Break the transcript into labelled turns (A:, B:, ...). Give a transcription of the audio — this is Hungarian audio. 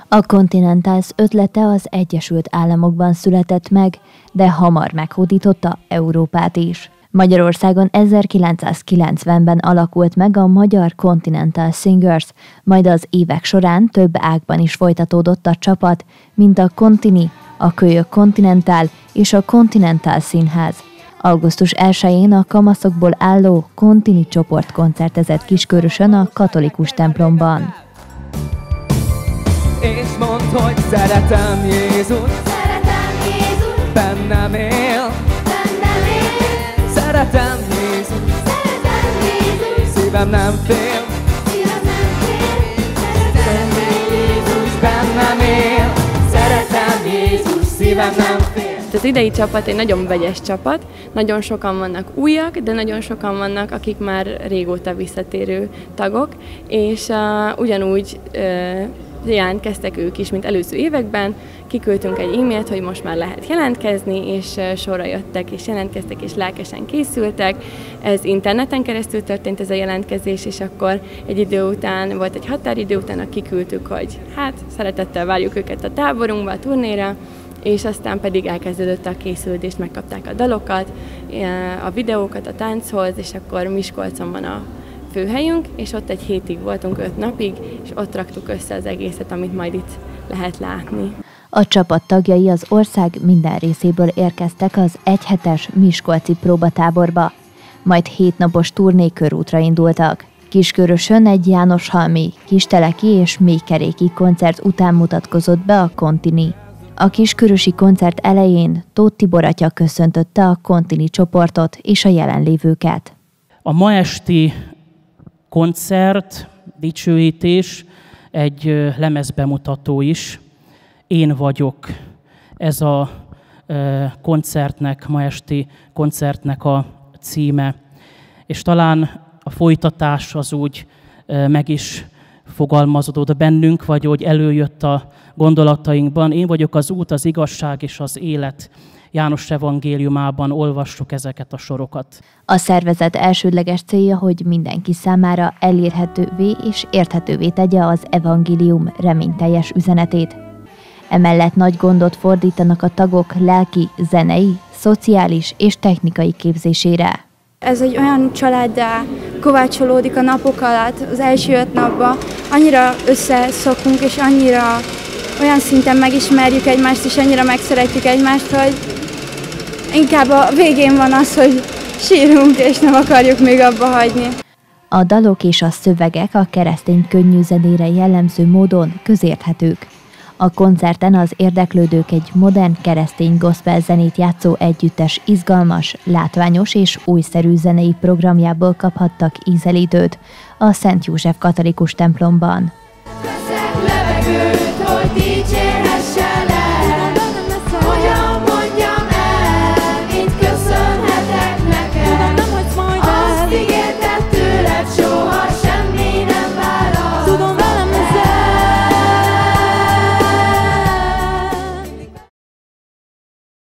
A: A Continentals ötlete az Egyesült Államokban született meg, de hamar meghódította Európát is. Magyarországon 1990-ben alakult meg a Magyar Continental Singers, majd az évek során több ágban is folytatódott a csapat, mint a Contini, a Kölyök Continental és a Continental Színház. Augusztus 1-én a kamaszokból álló Contini csoport koncertezett Kiskörösön a katolikus templomban.
B: És mondd, hogy szeretem Jézus, bennem él, szeretem Jézus, szívem nem fél, szeretem Jézus, bennem él, szeretem Jézus, szívem nem fél.
C: Az idei csapat egy nagyon vegyes csapat, nagyon sokan vannak újak, de nagyon sokan vannak, akik már régóta visszatérő tagok, és ugyanúgy jelentkeztek ők is, mint előző években. Kiküldtünk egy e-mailt, hogy most már lehet jelentkezni, és sorra jöttek, és jelentkeztek, és lelkesen készültek. Ez interneten keresztül történt ez a jelentkezés, és akkor egy idő után, volt egy határidő után, kiküldtük, hogy hát szeretettel várjuk őket a táborunkba, a turnéra, és aztán pedig elkezdődött a készülés, megkapták a dalokat, a videókat a tánchoz, és akkor Miskolcon van a főhelyünk, és ott egy hétig voltunk, 5 napig, és ott raktuk össze az egészet, amit majd itt lehet látni.
A: A csapat tagjai az ország minden részéből érkeztek az egyhetes miskolci próbatáborba, majd 7 napos turné körútra indultak. Kiskörösön egy Jánoshalmi, Kisteleki és Mélykeréki koncert után mutatkozott be a Contini. A kiskörösi koncert elején Tóth Tibor atya köszöntötte a Contini csoportot és a jelenlévőket.
D: A ma esti koncert, dicsőítés, egy lemezbemutató is. Én vagyok. Ez a koncertnek, ma esti koncertnek a címe. És talán a folytatás az úgy meg is fogalmazódott bennünk, vagy hogy előjött a gondolatainkban. Én vagyok az út, az igazság és az élet. János evangéliumában olvassuk ezeket a sorokat.
A: A szervezet elsődleges célja, hogy mindenki számára elérhetővé és érthetővé tegye az evangélium reményteljes üzenetét. Emellett nagy gondot fordítanak a tagok lelki, zenei, szociális és technikai képzésére.
E: Ez egy olyan családdá kovácsolódik a napok alatt, az első 5 napban. Annyira összeszokunk, és annyira olyan szinten megismerjük egymást, és annyira megszeretjük egymást, hogy inkább a végén van az, hogy sírunk, és nem akarjuk még abba hagyni.
A: A dalok és a szövegek a keresztény könnyű zenére jellemző módon közérthetők. A koncerten az érdeklődők egy modern keresztény gospel zenét játszó együttes izgalmas, látványos és újszerű zenei programjából kaphattak ízelítőt a Szent József katolikus templomban.
F: Veszek levegőt, hogy